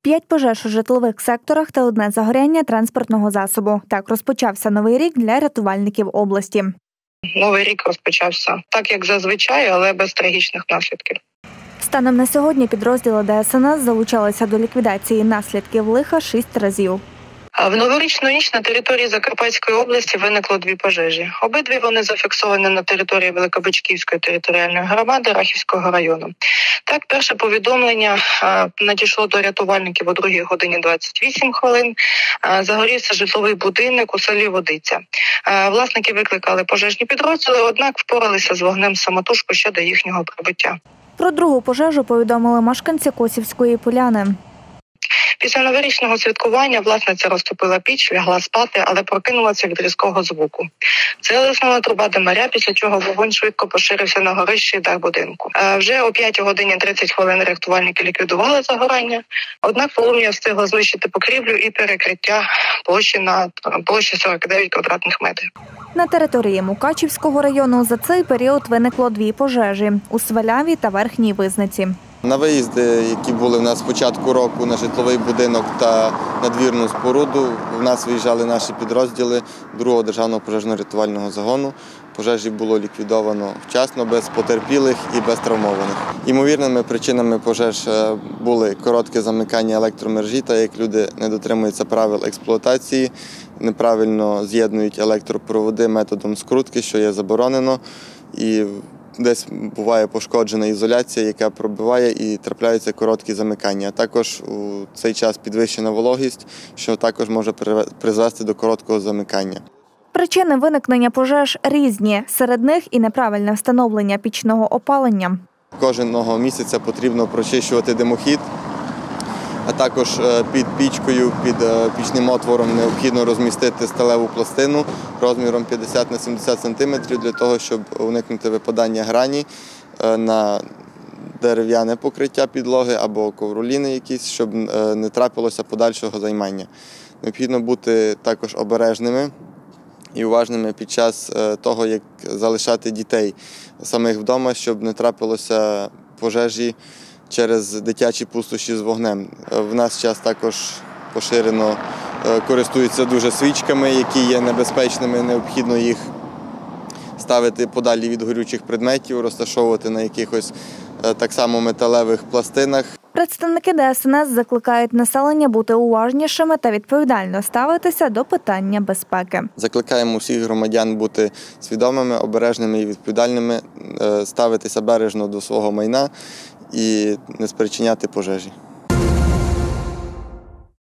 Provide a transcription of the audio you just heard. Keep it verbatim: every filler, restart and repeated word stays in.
П'ять пожеж у житлових секторах та одне загоряння транспортного засобу. Так розпочався новий рік для рятувальників області. Новий рік розпочався так, як зазвичай, але без трагічних наслідків. Станом на сьогодні підрозділи Де Ес Ен Ес залучалися до ліквідації наслідків лиха шість разів. В новорічну ніч на території Закарпатської області виникло дві пожежі. Обидві вони зафіксовані на території Великобичківської територіальної громади Рахівського району. Так, перше повідомлення надійшло до рятувальників о другій годині двадцять вісім хвилин. Загорівся житловий будинок у селі Водиця. Власники викликали пожежні підрозділи, однак впоралися з вогнем самотужки ще до їхнього прибуття. Про другу пожежу повідомили мешканці Косівської поляни. Після новорічного святкування власниця розтопила піч, лягла спати, але прокинулася від різкого звуку. Це лиснула труба димаря, після чого вогонь швидко поширився на горищі і дах будинку. Вже о п'ятій годині тридцять хвилин рятувальники ліквідували загорання, однак полум'я встигло знищити покрівлю і перекриття площі на площі сорок дев'ять квадратних метрів. На території Мукачівського району за цей період виникло дві пожежі – у Сваляві та Верхній Визниці. На виїзди, які були в нас з початку року на житловий будинок та надвірну споруду, в нас виїжджали наші підрозділи другого державного пожежно-рятувального загону. Пожежі було ліквідовано вчасно, без потерпілих і без травмованих. Ймовірними причинами пожеж були коротке замикання електромережі, та як люди не дотримуються правил експлуатації, неправильно з'єднують електропроводи методом скрутки, що є заборонено, і десь буває пошкоджена ізоляція, яка пробиває, і трапляються короткі замикання. Також у цей час підвищена вологість, що також може призвести до короткого замикання. Причини виникнення пожеж різні. Серед них і неправильне встановлення пічного опалення. Кожного місяця потрібно прочищувати димохід, а також під пічкою, під пічним отвором необхідно розмістити сталеву пластину розміром п'ятдесят на сімдесят сантиметрів для того, щоб уникнути випадання грані на дерев'яне покриття підлоги або ковроліни якісь, щоб не трапилося подальшого займання. Необхідно бути також обережними і уважними під час того, як залишати дітей самих вдома, щоб не трапилося пожежі через дитячі пустощі з вогнем. В нас час також поширено користуються дуже свічками, які є небезпечними. Необхідно їх ставити подалі від горючих предметів, розташовувати на якихось так само металевих пластинах. Представники Де Ес Ен Ес закликають населення бути уважнішими та відповідально ставитися до питання безпеки. Закликаємо всіх громадян бути свідомими, обережними і відповідальними, ставитися бережно до свого майна і не спричиняти пожежі.